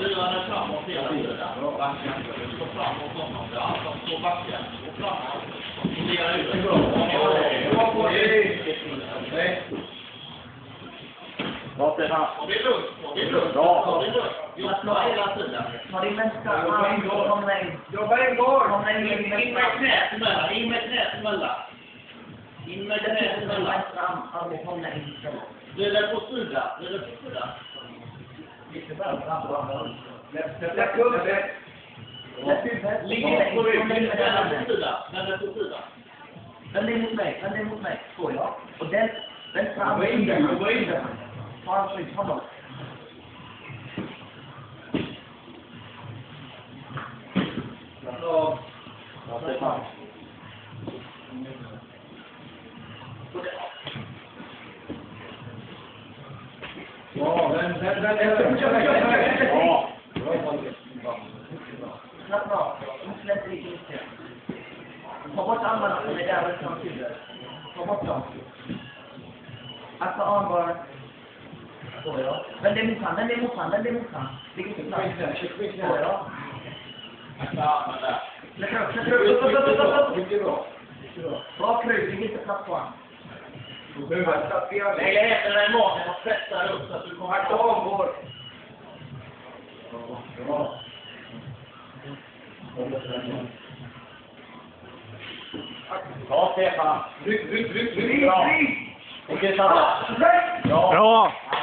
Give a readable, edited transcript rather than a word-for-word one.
Rörande framåt hela tiden. Backen. Så framåt honom. Ja, de står backen. Och framåt. Fundera ut. Bra Stefan. Det är lugnt. Det är lugnt. Bra. Jobba hela tiden. Ta din vänstra arm och komma in. Jobba en gång. Kom in In med knät emellan. In med knät emellan. In med knät emellan. Vänstra arm och komma in. Det är på sida. Det är på sida. Lite bara fram. Släpp huvudet. Ligger på ryggen. Den är på sida. Den är på sida. Vänd dig mot mig. Vänd dig mot mig. Så ja. Och den vänstra arm. Gå in där. Ta en skydd. Kom då. Bra Stefan. Ja, den. Slappna av. Släpp lite inte. Ta bort armarna som är där och framtider. Ta bort dem. Akta armbar. Så ja. Vänd dig mot han. Vänd dig mot han. Vänd dig mot han. Ligg inte plats. Så ja. Akta armen där. Släpp upp. Släpp upp. Mycket bra. Bra kryp. Ligg inte plats på han. Lägg händerna i magen och pressa upp så att du kommer akta armbår. Bra. Bra Stefan. Ryck. Bra. Okej Sandra. Bra!